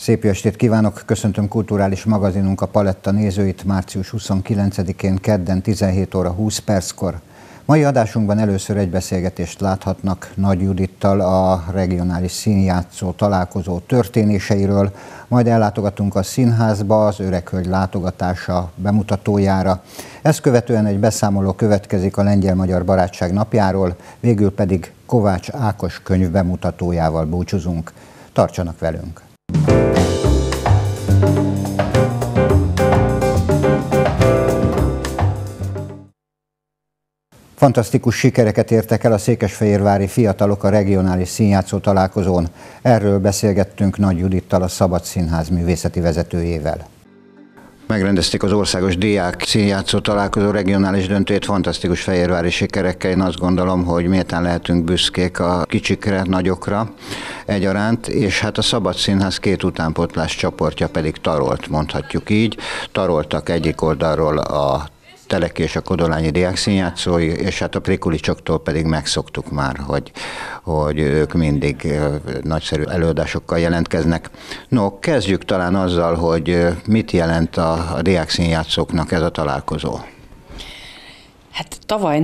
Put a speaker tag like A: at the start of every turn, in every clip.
A: Szép jó estét kívánok! Köszöntöm kulturális magazinunk a Paletta nézőit március 29-én kedden 17 óra 20 perckor. Mai adásunkban először egy beszélgetést láthatnak Nagy Judittal a regionális színjátszó találkozó történéseiről, majd ellátogatunk a színházba az Öreghölgy látogatása bemutatójára. Ezt követően egy beszámoló következik a Lengyel-Magyar Barátság napjáról, végül pedig Kovács Ákos könyv bemutatójával búcsúzunk. Tartsanak velünk! Fantasztikus sikereket értek el a székesfehérvári fiatalok a regionális színjátszó találkozón. Erről beszélgettünk Nagy Judittal, a Szabad Színház művészeti vezetőjével. Megrendezték az országos diák színjátszó találkozó regionális döntőjét fantasztikus fehérvári sikerekkel. Én azt gondolom, hogy méltán lehetünk büszkék a kicsikre, nagyokra egyaránt, és hát a Szabad Színház két utánpótlás csoportja pedig tarolt, mondhatjuk így. Taroltak egyik oldalról a Teleki és a Kodolányi diákszínjátszói, és hát a Prikulicsoktól pedig megszoktuk már, hogy ők mindig nagyszerű előadásokkal jelentkeznek. No, kezdjük talán azzal, hogy mit jelent a diákszínjátszóknak ez a találkozó.
B: Hát tavaly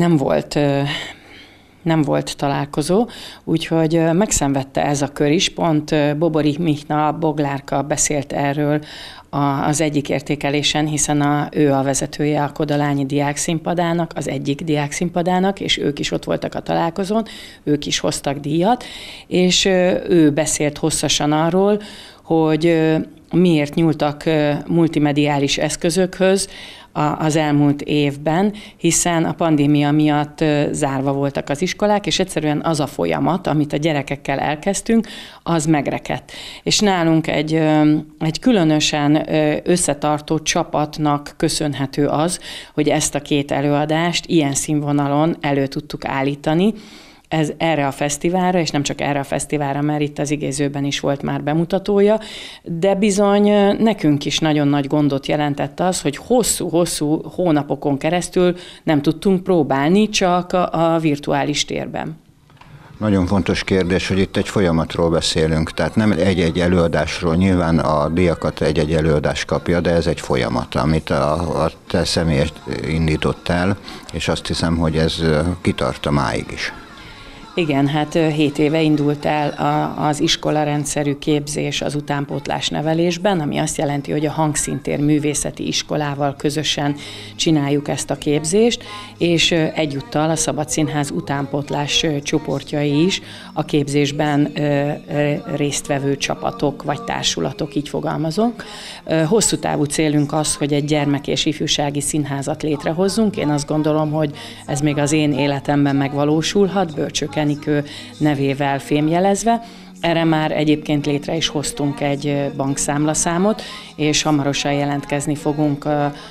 B: nem volt találkozó, úgyhogy megszenvedte ez a kör is. Pont Boborik Mihna Boglárka beszélt erről az egyik értékelésen, hiszen ő a vezetője a Kodolányi diákszínpadának, az egyik diákszínpadának, és ők is ott voltak a találkozón, ők is hoztak díjat, és ő beszélt hosszasan arról, hogy miért nyúltak multimediális eszközökhöz az elmúlt évben, hiszen a pandémia miatt zárva voltak az iskolák, és egyszerűen az a folyamat, amit a gyerekekkel elkezdtünk, az megrekedt. És nálunk egy különösen összetartó csapatnak köszönhető az, hogy ezt a két előadást ilyen színvonalon elő tudtuk állítani, erre a fesztiválra, és nem csak erre a fesztiválra, mert itt az Igézőben is volt már bemutatója, de bizony nekünk is nagyon nagy gondot jelentett az, hogy hosszú hónapokon keresztül nem tudtunk próbálni, csak a virtuális térben.
A: Nagyon fontos kérdés, hogy itt egy folyamatról beszélünk, tehát nem egy-egy előadásról, nyilván a díjakat egy-egy előadás kapja, de ez egy folyamat, amit a te személyes indított el, és azt hiszem, hogy ez kitart a máig is.
B: Igen, hát 7 éve indult el az iskolarendszerű képzés az utánpótlás nevelésben, ami azt jelenti, hogy a Hangszintér művészeti iskolával közösen csináljuk ezt a képzést, és egyúttal a Szabad Színház utánpótlás csoportjai is a képzésben résztvevő csapatok vagy társulatok, így fogalmazok. Hosszú távú célunk az, hogy egy gyermek- és ifjúsági színházat létrehozzunk. Én azt gondolom, hogy ez még az én életemben megvalósulhat, Bölcsők Enikő nevével fémjelezve. Erre már egyébként létre is hoztunk egy bankszámlaszámot, és hamarosan jelentkezni fogunk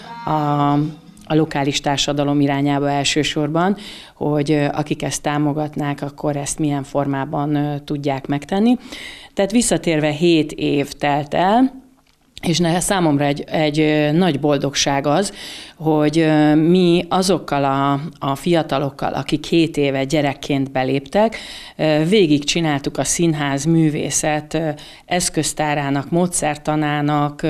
B: a lokális társadalom irányába elsősorban, hogy akik ezt támogatnák, akkor ezt milyen formában tudják megtenni. Tehát visszatérve 7 év telt el, és számomra egy nagy boldogság az, hogy mi azokkal a fiatalokkal, akik 7 éve gyerekként beléptek, végig csináltuk a színház művészet eszköztárának, módszertanának,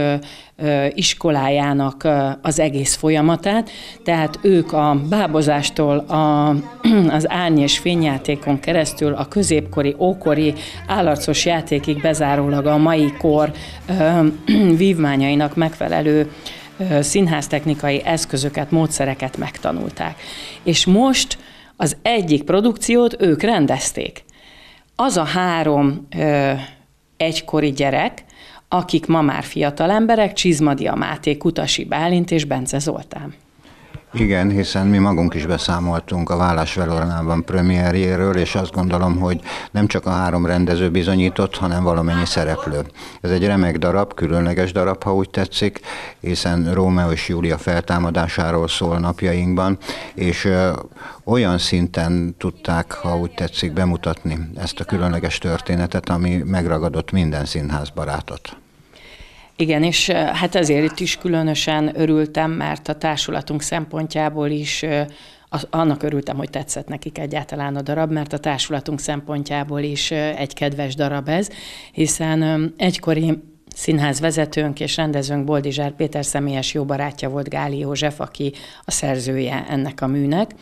B: iskolájának az egész folyamatát, tehát ők a bábozástól az árny- és fényjátékon keresztül a középkori, ókori állarcos játékig bezárólag a mai kor vívmányainak megfelelő színháztechnikai eszközöket, módszereket megtanulták. És most az egyik produkciót ők rendezték. Az a 3 egykori gyerek, akik ma már fiatal emberek, Csizmadia Máté, Kutasi Bálint és Bence Zoltán.
A: Igen, hiszen mi magunk is beszámoltunk a Vállás Velornában premierjéről, és azt gondolom, hogy nem csak a 3 rendező bizonyított, hanem valamennyi szereplő. Ez egy remek darab, különleges darab, ha úgy tetszik, hiszen Rómeó és Júlia feltámadásáról szól napjainkban, és olyan szinten tudták, ha úgy tetszik, bemutatni ezt a különleges történetet, ami megragadott minden színházbarátot.
B: Igen, és hát ezért is különösen örültem, mert a társulatunk szempontjából is annak örültem, hogy tetszett nekik egyáltalán a darab, mert a társulatunk szempontjából is egy kedves darab ez, hiszen egykori színházvezetőnk és rendezőnk Boldizsár Péter személyes jó barátja volt Gáli József, aki a szerzője ennek a műnek,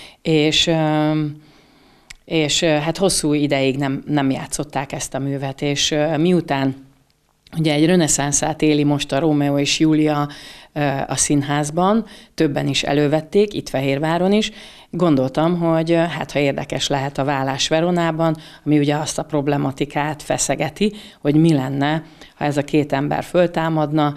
B: és hát hosszú ideig nem játszották ezt a művet, és miután ugye egy reneszánszát éli most a Rómeó és Júlia a színházban, többen is elővették, itt Fehérváron is, gondoltam, hogy hát ha érdekes lehet a Vállás Veronában, ami ugye azt a problematikát feszegeti, hogy mi lenne, ha ez a két ember föltámadna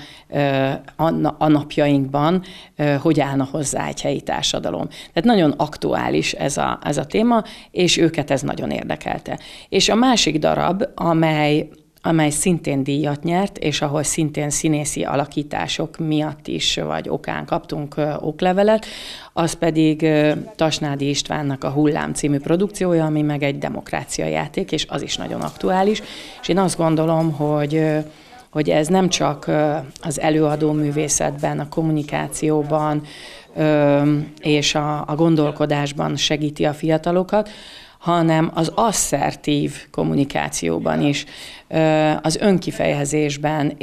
B: a napjainkban, hogy állna hozzá egy helyi társadalom. Tehát nagyon aktuális ez a téma, és őket ez nagyon érdekelte. És a másik darab, amely szintén díjat nyert, és ahol szintén színészi alakítások miatt is, vagy okán kaptunk oklevelet, az pedig Tasnádi Istvánnak a Hullám című produkciója, ami meg egy demokrácia játék, és az is nagyon aktuális. És én azt gondolom, hogy ez nem csak az előadó művészetben, a kommunikációban és a gondolkodásban segíti a fiatalokat, hanem az asszertív kommunikációban is, az önkifejezésben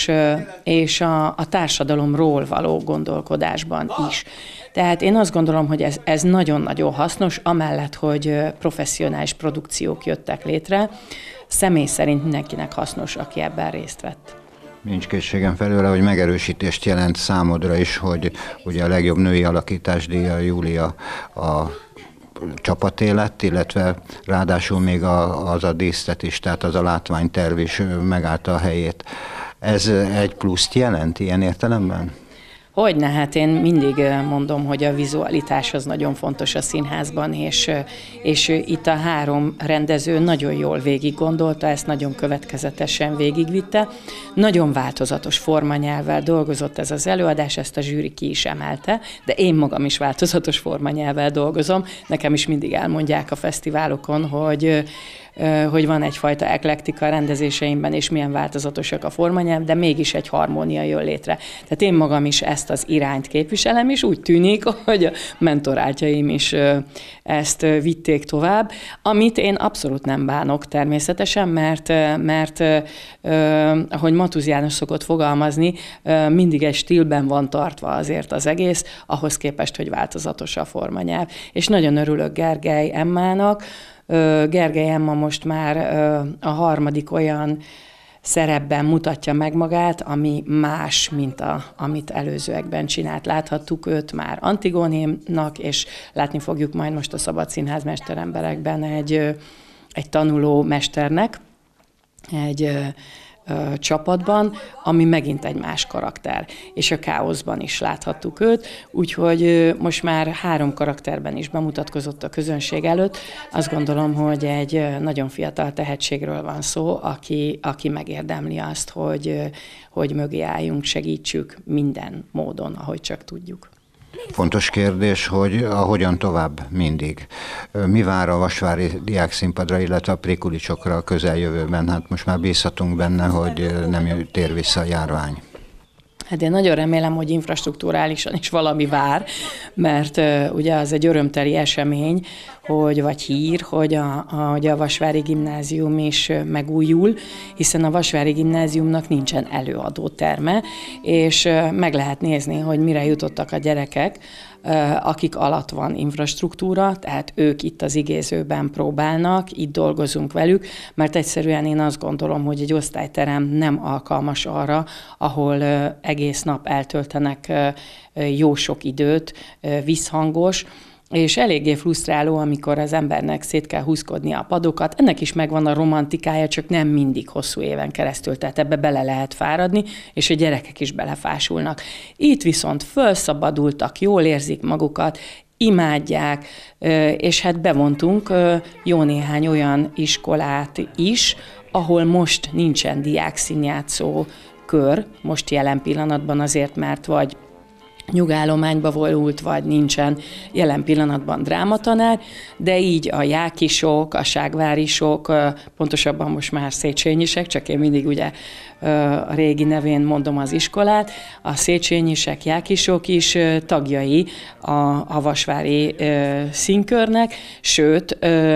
B: és a társadalomról való gondolkodásban is. Tehát én azt gondolom, hogy ez nagyon-nagyon hasznos, amellett, hogy professzionális produkciók jöttek létre. Személy szerint mindenkinek hasznos, aki ebben részt vett.
A: Nincs kétségem felőle, hogy megerősítést jelent számodra is, hogy ugye a legjobb női alakításdíja Júlia a csapaté lett, illetve ráadásul még az a díszlet is, tehát az a látványterv is megállta a helyét. Ez egy pluszt jelent ilyen értelemben?
B: Hogyne, hát én mindig mondom, hogy a vizualitás az nagyon fontos a színházban, és itt a három rendező nagyon jól végig gondolta, ezt nagyon következetesen végigvitte. Nagyon változatos formanyelvvel dolgozott ez az előadás, ezt a zsűri ki is emelte, de én magam is változatos formanyelvvel dolgozom. Nekem is mindig elmondják a fesztiválokon, hogy van egyfajta eklektika a rendezéseimben, és milyen változatosak a formanyelv, de mégis egy harmónia jön létre. Tehát én magam is ezt az irányt képviselem, és úgy tűnik, hogy a mentorátjaim is ezt vitték tovább, amit én abszolút nem bánok természetesen, mert ahogy Matúz János szokott fogalmazni, mindig egy stílben van tartva azért az egész, ahhoz képest, hogy változatos a formanyelv. És nagyon örülök Gergely Emmának. Gergely Emma most már a harmadik olyan szerepben mutatja meg magát, ami más, mint amit előzőekben csinált. Láthattuk őt már Antigónénak, és látni fogjuk majd most a Szabad Színház mesteremberekben egy tanuló mesternek, egy csapatban, ami megint egy más karakter. És a Káoszban is láthattuk őt, úgyhogy most már 3 karakterben is bemutatkozott a közönség előtt. Azt gondolom, hogy egy nagyon fiatal tehetségről van szó, aki megérdemli azt, hogy mögé álljunk, segítsük minden módon, ahogy csak tudjuk.
A: Fontos kérdés, hogy hogyan tovább mindig. Mi vár a Vasvári Diákszínpadra, illetve a Prikulicsokra a közeljövőben? Hát most már bízhatunk benne, hogy nem tér vissza a járvány.
B: Hát én nagyon remélem, hogy infrastrukturálisan is valami vár, mert ugye az egy örömteli esemény, vagy hír, hogy a Vasvári Gimnázium is megújul, hiszen a Vasvári Gimnáziumnak nincsen előadóterme, és meg lehet nézni, hogy mire jutottak a gyerekek, akik alatt van infrastruktúra, tehát ők itt az igézőben próbálnak, itt dolgozunk velük, mert egyszerűen én azt gondolom, hogy egy osztályterem nem alkalmas arra, ahol egész nap eltöltenek jó sok időt, visszhangos, és eléggé frusztráló, amikor az embernek szét kell húzkodnia a padokat. Ennek is megvan a romantikája, csak nem mindig hosszú éven keresztül, tehát ebbe bele lehet fáradni, és a gyerekek is belefásulnak. Itt viszont felszabadultak, jól érzik magukat, imádják, és hát bevontunk jó néhány olyan iskolát is, ahol most nincsen diákszínjátszó kör, most jelen pillanatban azért, mert vagy nyugállományba vonult, vagy nincsen jelen pillanatban drámatanár, de így a jákisok, a ságvárisok, pontosabban most már széchenyisek, csak én mindig ugye a régi nevén mondom az iskolát, a széchenyisek, jákisok is tagjai a vasvári színkörnek, sőt,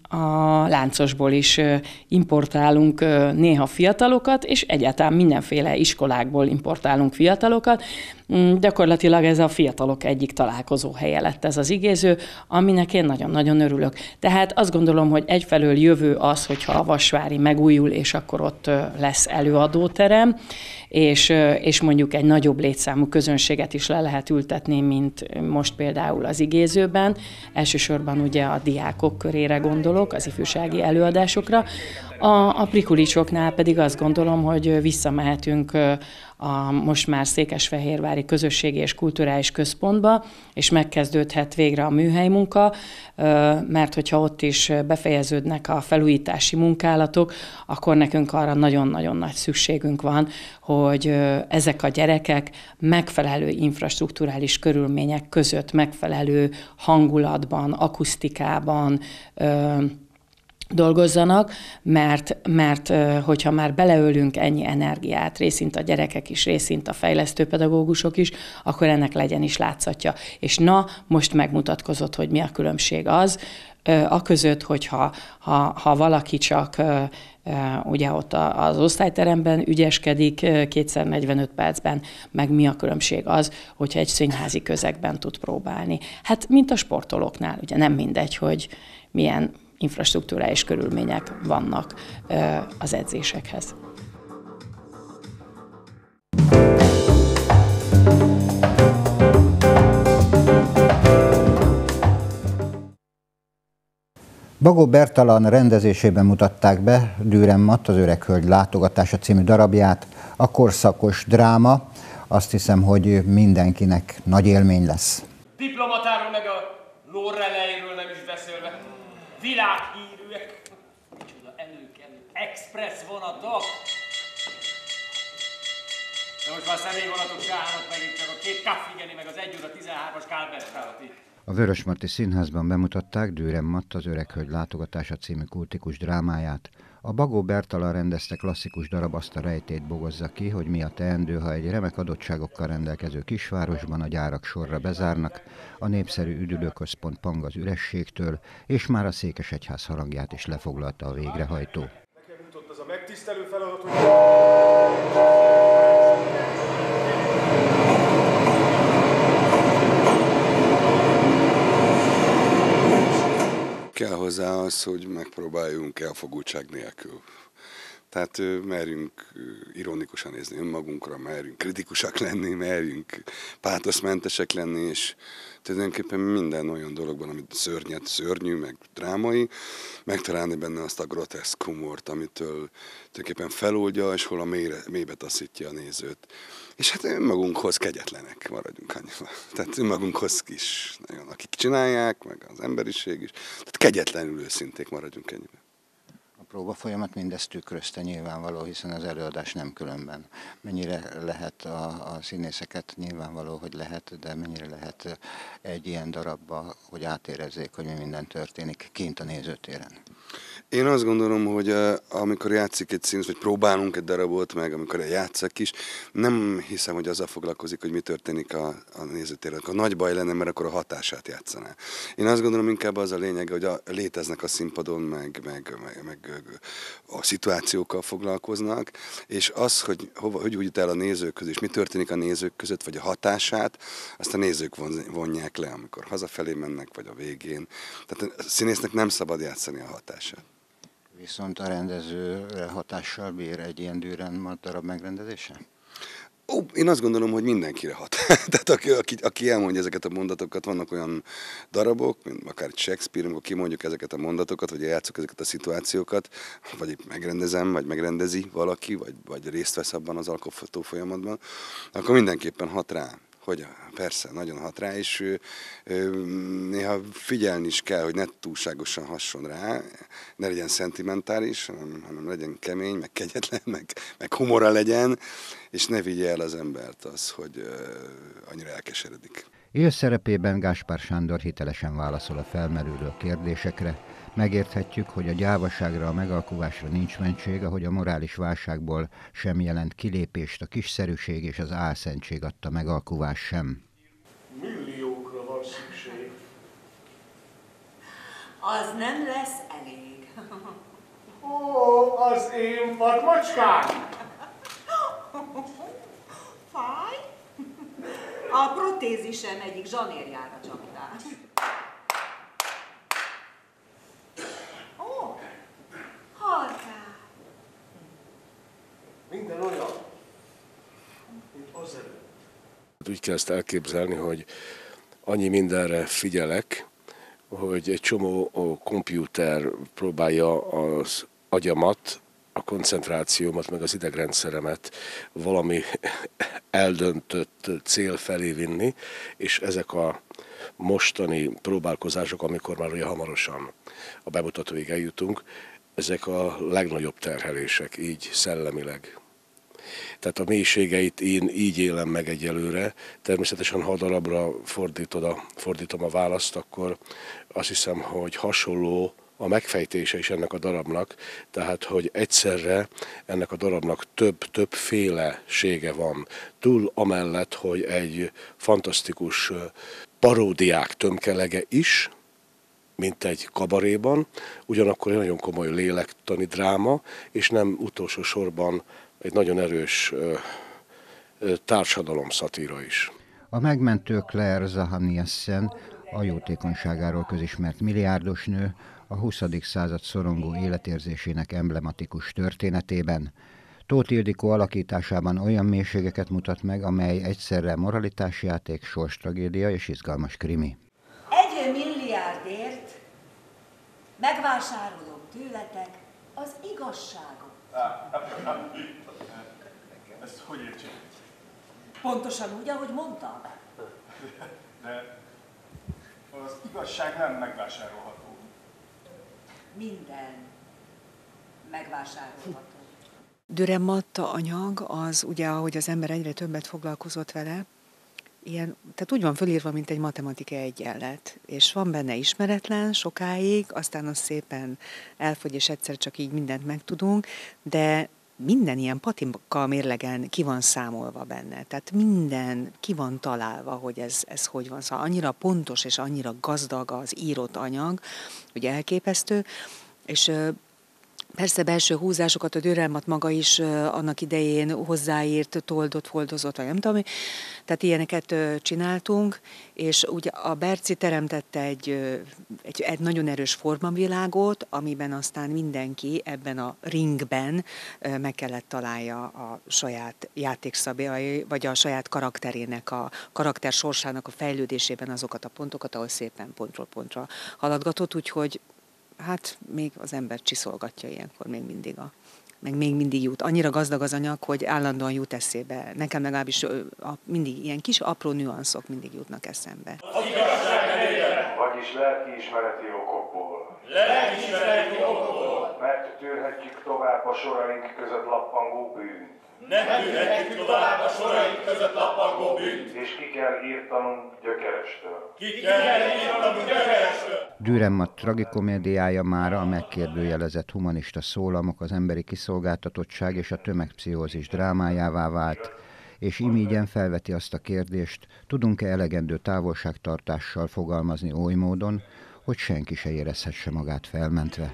B: a láncosból is importálunk néha fiatalokat, és egyáltalán mindenféle iskolákból importálunk fiatalokat. Gyakorlatilag ez a fiatalok egyik találkozó helye lett ez az igéző, aminek én nagyon-nagyon örülök. Tehát azt gondolom, hogy egyfelől jövő az, hogyha a Vasvári megújul, és akkor ott lesz előadóterem, és mondjuk egy nagyobb létszámú közönséget is le lehet ültetni, mint most például az igézőben. Elsősorban ugye a diákok körére gondolok, az ifjúsági előadásokra. A Prikulicsoknál pedig azt gondolom, hogy visszamehetünk a most már Székesfehérvári Közösségi és Kulturális Központba, és megkezdődhet végre a műhelymunka, mert hogyha ott is befejeződnek a felújítási munkálatok, akkor nekünk arra nagyon-nagyon nagy szükségünk van, hogy ezek a gyerekek megfelelő infrastrukturális körülmények között, megfelelő hangulatban, akusztikában, dolgozzanak, mert hogyha már beleölünk ennyi energiát, részint a gyerekek is, részint a fejlesztőpedagógusok is, akkor ennek legyen is látszatja. És most megmutatkozott, hogy mi a különbség az, aközött, hogyha valaki csak ugye ott az osztályteremben ügyeskedik 2x45 percben, meg mi a különbség az, hogyha egy színházi közegben tud próbálni. Hát mint a sportolóknál, ugye nem mindegy, hogy milyen infrastruktúrális körülmények vannak az edzésekhez.
A: Bagó Bertalan rendezésében mutatták be Dürrenmatt, az Öreg Hölgy látogatása című darabját, a korszakos dráma. Azt hiszem, hogy mindenkinek nagy élmény lesz.
C: Diplomatáról meg a Lorelei-ről nem is beszélve. Világhírűek. Micsoda előkelő express vonatok. De most már személyvonatok se állnak meg, itt csak a 2 Kaffigeni meg az 1 óra 13-as Kálbertálati.
A: A Vörösmarty Színházban bemutatták Dürrenmatt, az Öreg Hölgy látogatása című kultikus drámáját. A Bagó Bertalan rendezte klasszikus darab azt a rejtét bogozza ki, hogy mi a teendő, ha egy remek adottságokkal rendelkező kisvárosban a gyárak sorra bezárnak, a népszerű üdülőközpont pang az ürességtől, és már a Székesegyház harangját is lefoglalta a végrehajtó.
D: Nekem jutott az a megtisztelő feladat, hogy...
E: Kell hozzá az, hogy megpróbáljunk elfogultság nélkül. Tehát merjünk ironikusan nézni önmagunkra, merjünk kritikusak lenni, merjünk pátoszmentesek lenni, és tulajdonképpen minden olyan dologban, amit szörnyű, meg drámai, megtalálni benne azt a groteszk humort, amitől tulajdonképpen feloldja, és hol a mélybe taszítja a nézőt. És hát önmagunkhoz kegyetlenek maradjunk annyival. Tehát önmagunkhoz is, nagyon, akik csinálják, meg az emberiség is. Tehát kegyetlenül őszinték maradjunk ennyiben.
A: A próba folyamat mindezt tükrözte nyilvánvaló, hiszen az előadás nem különben. Mennyire lehet a színészeket, nyilvánvaló, hogy lehet, de mennyire lehet egy ilyen darabba, hogy átérezzék, hogy mi minden történik kint a nézőtéren?
E: Én azt gondolom, hogy amikor játszik egy színész, vagy próbálunk egy darabot, meg amikor játszak is, nem hiszem, hogy azzal foglalkozik, hogy mi történik a nézőtéren. A nagy baj lenne, mert akkor a hatását játszaná. Én azt gondolom, inkább az a lényeg, hogy léteznek a színpadon, meg a szituációkkal foglalkoznak, és az, hogy úgy el a nézők között, és mi történik a nézők között, vagy a hatását, azt a nézők vonják le, amikor hazafelé mennek, vagy a végén. Tehát a színésznek nem szabad játszani a hatását.
A: Viszont a rendezőre hatással bír egy ilyen Dürrenmatt darab megrendezése?
E: Én azt gondolom, hogy mindenkire hat. Tehát aki elmondja ezeket a mondatokat, vannak olyan darabok, mint akár Shakespeare, amikor kimondjuk ezeket a mondatokat, vagy játszok ezeket a szituációkat, vagy megrendezem, vagy megrendezi valaki, vagy részt vesz abban az alkotó folyamatban, akkor mindenképpen hat rá. Hogy persze, nagyon hat rá, és néha figyelni is kell, hogy ne túlságosan hasson rá, ne legyen szentimentális, hanem legyen kemény, meg kegyetlen, meg humora legyen, és ne vigye el az embert az, hogy annyira elkeseredik.
A: Él szerepében Gáspár Sándor hitelesen válaszol a felmerülő kérdésekre. Megérthetjük, hogy a gyávaságra, a megalkuvásra nincs mentség, ahogy a morális válságból sem jelent kilépést a kiszerűség és az álszentség adta megalkuvás sem.
D: Milliókra van szükség.
F: Az nem lesz elég.
D: Ó, az én vadmacskám!
F: Fáj? A protézisem egyik zsanérjára csaptál. Ó, halkám!
D: Minden olyan, mint azelőtt.
G: Úgy kell ezt elképzelni, hogy annyi mindenre figyelek, hogy egy csomó kompjúter próbálja az agyamat, a koncentrációmat, meg az idegrendszeremet valami eldöntött cél felé vinni, és ezek a mostani próbálkozások, amikor már ugye hamarosan a bemutatóig eljutunk, ezek a legnagyobb terhelések, így szellemileg. Tehát a mélységeit én így élem meg egyelőre. Természetesen, ha a darabra fordítom a választ, akkor azt hiszem, hogy hasonló a megfejtése is ennek a darabnak, tehát hogy egyszerre ennek a darabnak többfélesége van. Túl amellett, hogy egy fantasztikus paródiák tömkelege is, mint egy kabaréban, ugyanakkor egy nagyon komoly lélektani dráma, és nem utolsó sorban egy nagyon erős társadalomszatíra is.
A: A megmentő Claire Zahaniassen, a jótékonyságáról közismert milliárdos nő, a 20. század szorongó életérzésének emblematikus történetében Tóth Ildikó alakításában olyan mélységeket mutat meg, amely egyszerre moralitásjáték, sorstragédia és izgalmas krimi.
F: 1 milliárdért megvásárolom tőletek az igazságot.
D: Ezt hogy értsék?
F: Pontosan úgy, ahogy mondtam.
D: De az igazság nem megvásárolható.
F: Minden megvásárolható.
H: Dürrenmatt anyag az ugye, ahogy az ember egyre többet foglalkozott vele, ilyen, tehát úgy van fölírva, mint egy matematika egyenlet, és van benne ismeretlen sokáig, aztán az szépen elfogy, és egyszer csak így mindent megtudunk, de minden ilyen patika mérlegen ki van számolva benne, tehát minden ki van találva, hogy ez hogy van. Szóval annyira pontos és annyira gazdag az írott anyag, hogy elképesztő, és persze belső húzásokat a Dürrenmatt maga is annak idején hozzáírt, toldott, foldozott, vagy nem tudom, tehát ilyeneket csináltunk, és ugye a Berci teremtette egy nagyon erős formavilágot, amiben aztán mindenki ebben a ringben meg kellett találja a saját játékszabályai, vagy a saját karakterének, a karakter sorsának a fejlődésében azokat a pontokat, ahol szépen pontról pontra haladgatott, úgyhogy hát még az ember csiszolgatja ilyenkor meg még mindig jut. Annyira gazdag az anyag, hogy állandóan jut eszébe. Nekem legalábbis mindig ilyen kis apró nüanszok mindig jutnak eszembe.
I: Vagyis lelkiismereti okokból.
C: Lelkiismereti okokból.
I: Mert tűrhetjük tovább a soraink között lappangó bűnt.
C: Nem tűrhetjük tovább a soraink között lappangó bűnt.
I: És ki kell írtanunk gyökerestől.
C: Ki kell írtanunk gyökerestől.
A: Dürrenmatt tragikomédiája mára a megkérdőjelezett humanista szólamok, az emberi kiszolgáltatottság és a tömegpszichózis drámájává vált, és imígyen felveti azt a kérdést, tudunk-e elegendő távolságtartással fogalmazni oly módon, hogy senki se érezhesse magát felmentve.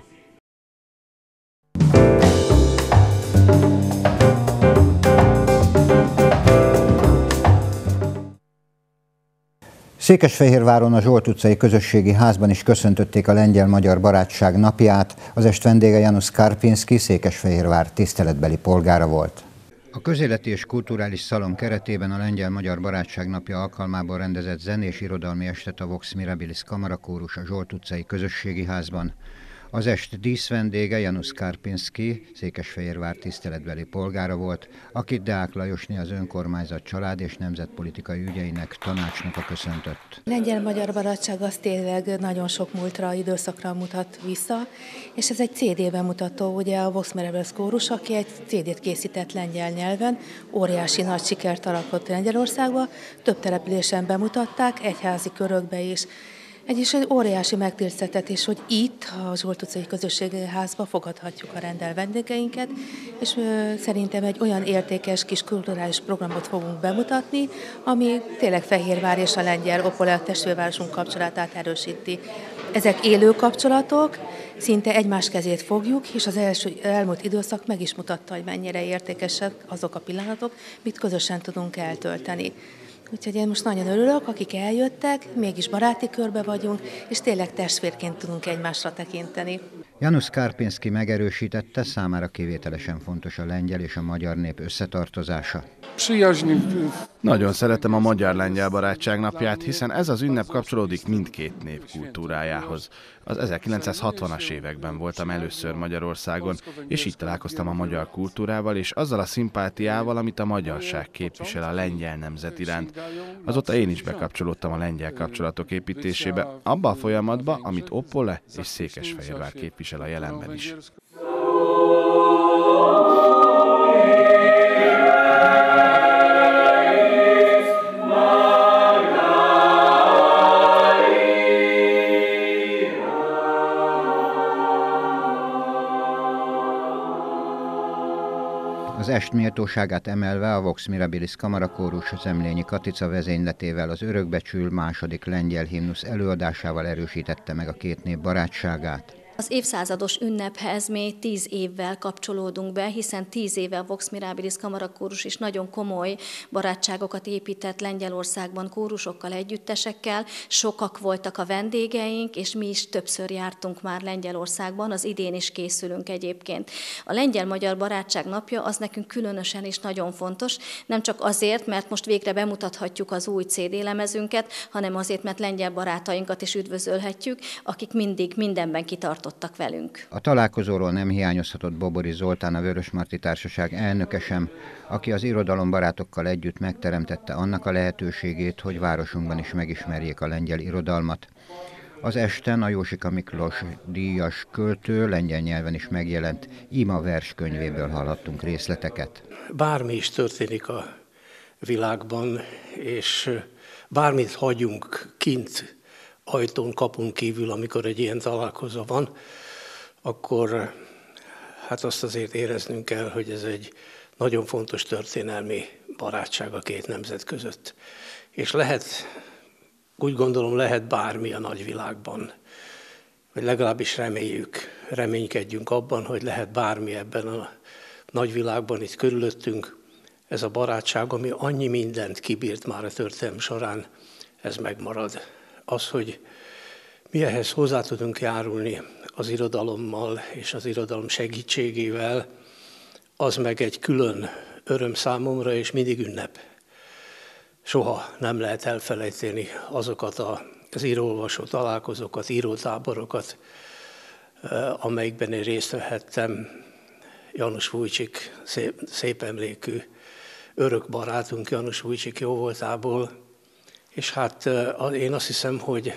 A: Székesfehérváron a Zsolt utcai közösségi házban is köszöntötték a Lengyel-Magyar Barátság napját. Az est vendége Janusz Karpinski, Székesfehérvár tiszteletbeli polgára volt. A közéleti és kulturális szalon keretében a Lengyel-Magyar Barátság napja alkalmából rendezett zenés irodalmi estet a Vox Mirabilis Kamarakórus a Zsolt utcai közösségi házban. Az est díszvendége Janusz Karpinski, Székesfehérvár tiszteletbeli polgára volt, akit Deák Lajosné, az önkormányzat család és nemzetpolitikai ügyeinek tanácsnoka köszöntött.
J: Lengyel-Magyar Barátság az tényleg nagyon sok múltra, időszakra mutat vissza, és ez egy CD-ben mutató, ugye a Vox Mirabilis kórus, aki egy CD-t készített lengyel nyelven, óriási nagy sikert alakott Lengyelországba, több településen bemutatták, egyházi körökbe is. Egy óriási megtiszteltetés, hogy itt, a Zsolt utcai közösségi házba fogadhatjuk a rendel vendégeinket, és szerintem egy olyan értékes kis kulturális programot fogunk bemutatni, ami tényleg Fehérvár és a lengyel Opole testvérvárosunk kapcsolatát erősíti. Ezek élő kapcsolatok, szinte egymás kezét fogjuk, és az elmúlt időszak meg is mutatta, hogy mennyire értékesek azok a pillanatok, mit közösen tudunk eltölteni. Úgyhogy én most nagyon örülök, akik eljöttek, mégis baráti körbe vagyunk, és tényleg testvérként tudunk egymásra tekinteni.
A: Janusz Karpinski megerősítette, számára kivételesen fontos a lengyel és a magyar nép összetartozása.
K: Nagyon szeretem a Magyar-Lengyel Barátság napját, hiszen ez az ünnep kapcsolódik mindkét nép kultúrájához. Az 1960-as években voltam először Magyarországon, és így találkoztam a magyar kultúrával és azzal a szimpátiával, amit a magyarság képvisel a lengyel nemzet iránt. Azóta én is bekapcsolódtam a lengyel kapcsolatok építésébe, abba a folyamatba, amit Opole és Székesfehérvár képvisel a jelenben is.
A: Az est méltóságát emelve a Vox Mirabilis Kamarakórus Zemlényi Katica vezényletével az örökbecsül második lengyel himnusz előadásával erősítette meg a két nép barátságát.
L: Az évszázados ünnephez mi 10 évvel kapcsolódunk be, hiszen 10 éve a Vox Mirabilis Kamarakórus is nagyon komoly barátságokat épített Lengyelországban kórusokkal, együttesekkel. Sokak voltak a vendégeink, és mi is többször jártunk már Lengyelországban, az idén is készülünk egyébként. A Lengyel-Magyar Barátság napja az nekünk különösen is nagyon fontos, nem csak azért, mert most végre bemutathatjuk az új CD-lemezünket, hanem azért, mert lengyel barátainkat is üdvözölhetjük, akik mindig mindenben kitartottak velünk.
A: A találkozóról nem hiányozhatott Boboris Zoltán, a Vörösmarty Társaság elnöke sem, aki az irodalombarátokkal együtt megteremtette annak a lehetőségét, hogy városunkban is megismerjék a lengyel irodalmat. Az esten a Jósika Miklós díjas költő lengyel nyelven is megjelent Ima verskönyvéből hallhattunk részleteket.
M: Bármi is történik a világban, és bármit hagyunk kint ajtón, kapun kívül, amikor egy ilyen találkozó van, akkor hát azt azért éreznünk kell, hogy ez egy nagyon fontos történelmi barátság a két nemzet között. És lehet, úgy gondolom, lehet bármi a nagyvilágban, vagy legalábbis reménykedjünk abban, hogy lehet bármi ebben a nagyvilágban itt körülöttünk. Ez a barátság, ami annyi mindent kibírt már a történelem során, ez megmarad. Az, hogy mi ehhez hozzá tudunk járulni az irodalommal és az irodalom segítségével, az meg egy külön öröm számomra, és mindig ünnep. Soha nem lehet elfelejteni azokat az író-olvasó találkozókat, írótáborokat, amelyikben én részt vehettem. János Vujcsik, szép emlékű örök barátunk János Vujcsik jóvoltából, és hát én azt hiszem, hogy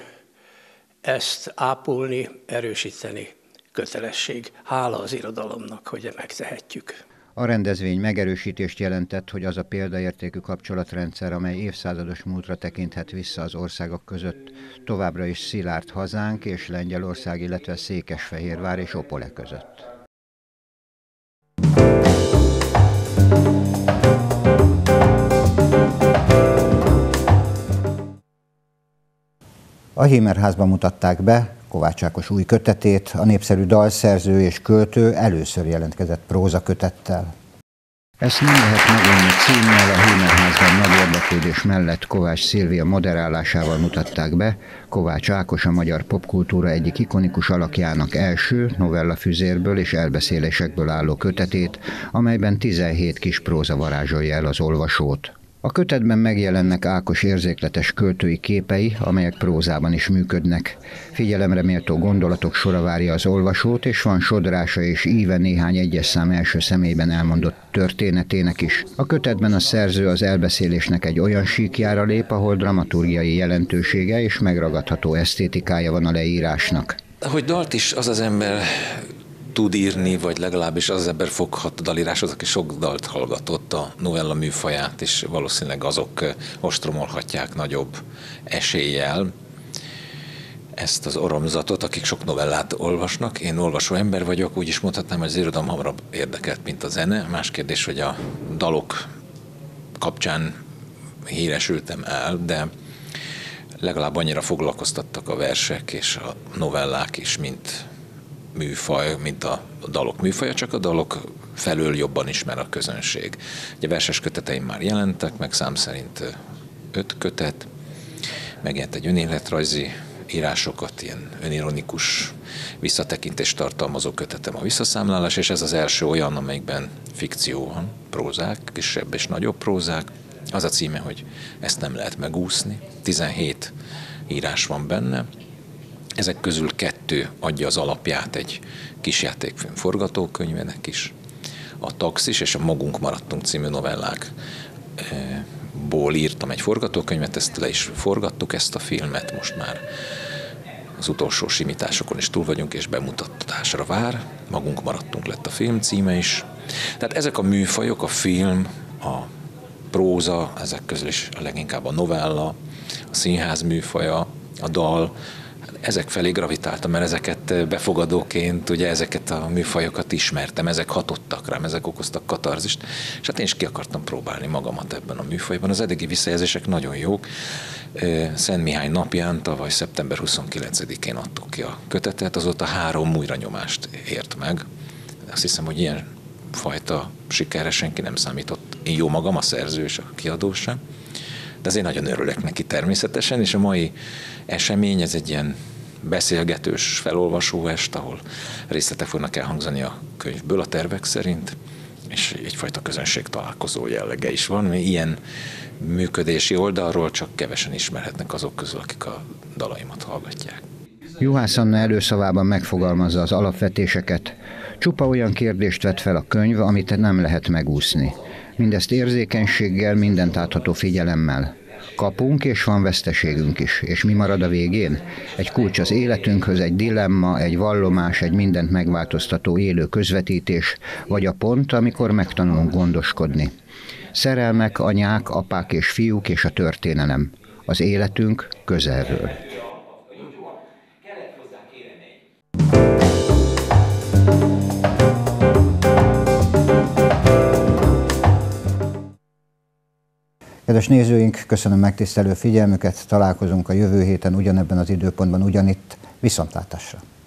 M: ezt ápolni, erősíteni kötelesség. Hála az irodalomnak, hogy megtehetjük.
A: A rendezvény megerősítést jelentett, hogy az a példaértékű kapcsolatrendszer, amely évszázados múltra tekinthet vissza az országok között, továbbra is szilárd hazánk és Lengyelország, illetve Székesfehérvár és Opole között. A Hímerházban mutatták be Kovács Ákos új kötetét, a népszerű dalszerző és költő először jelentkezett prózakötettel. Ezt nem lehet megölni címmel a Hímerházban nagy érdeklődés mellett Kovács Szilvia moderálásával mutatták be Kovács Ákos a magyar popkultúra egyik ikonikus alakjának első novellafüzérből és elbeszélésekből álló kötetét, amelyben 17 kis próza varázsolja el az olvasót. A kötetben megjelennek Ákos érzékletes költői képei, amelyek prózában is működnek. Figyelemre méltó gondolatok sora várja az olvasót, és van sodrása és íve néhány egyes szám első személyben elmondott történetének is. A kötetben a szerző az elbeszélésnek egy olyan síkjára lép, ahol dramaturgiai jelentősége és megragadható esztétikája van a leírásnak.
N: Hogy dalt is az az ember tud írni, vagy legalábbis az ember foghat a dalíráshoz, aki sok dalt hallgatott a novella műfaját, és valószínűleg azok ostromolhatják nagyobb eséllyel ezt az oromzatot, akik sok novellát olvasnak. Én olvasó ember vagyok, úgy is mondhatnám, hogy az irodalom hamarabb érdekelt, mint a zene. Más kérdés, hogy a dalok kapcsán híresültem el, de legalább annyira foglalkoztattak a versek és a novellák is, mint műfaj, mint a dalok műfaja, csak a dalok felől jobban ismer a közönség. Ugye verses köteteim már jelentek, meg szám szerint 5 kötet, megjelent egy önéletrajzi írásokat, ilyen önironikus visszatekintést tartalmazó kötetem a Visszaszámlálás, és ez az első olyan, amelyikben fikció van, prózák, kisebb és nagyobb prózák. Az a címe, hogy Ezt nem lehet megúszni. 17 írás van benne. Ezek közül 2 adja az alapját egy kisjátékfilm forgatókönyvének is. A Taxis és a Magunk maradtunk című novellákból írtam egy forgatókönyvet, ezt le is forgattuk, ezt a filmet, most már az utolsó simításokon is túl vagyunk, és bemutatásra vár. Magunk maradtunk lett a film címe is. Tehát ezek a műfajok, a film, a próza, ezek közül is a leginkább a novella, a színház műfaja, a dal, ezek felé gravitáltam, mert ezeket befogadóként, ugye ezeket a műfajokat ismertem, ezek hatottak rám, ezek okoztak katarzist, és hát én is ki akartam próbálni magamat ebben a műfajban. Az eddigi visszajelzések nagyon jók. Szent Mihály napján, tavaly szeptember 29-én adtuk ki a kötetet, azóta 3 újranyomást ért meg. Azt hiszem, hogy ilyen fajta sikerre senki nem számított. Én jó magam, a szerző és a kiadó sem. De azért nagyon örülök neki természetesen, és a mai esemény, ez egy ilyen beszélgetős felolvasó est, ahol részletek fognak elhangzani a könyvből a tervek szerint, és egyfajta közönség találkozó jellege is van. Ilyen működési oldalról csak kevesen ismerhetnek azok közül, akik a dalaimat hallgatják.
A: Juhász Anna előszavában megfogalmazza az alapvetéseket. Csupa olyan kérdést vet fel a könyv, amit nem lehet megúszni. Mindezt érzékenységgel, mindent átható figyelemmel. Kapunk, és van veszteségünk is. És mi marad a végén? Egy kulcs az életünkhöz, egy dilemma, egy vallomás, egy mindent megváltoztató élő közvetítés, vagy a pont, amikor megtanulunk gondoskodni. Szerelmek, anyák, apák és fiúk és a történelem. Az életünk közelről. Kedves nézőink, köszönöm megtisztelő figyelmüket, találkozunk a jövő héten ugyanebben az időpontban, ugyanitt, viszontlátásra!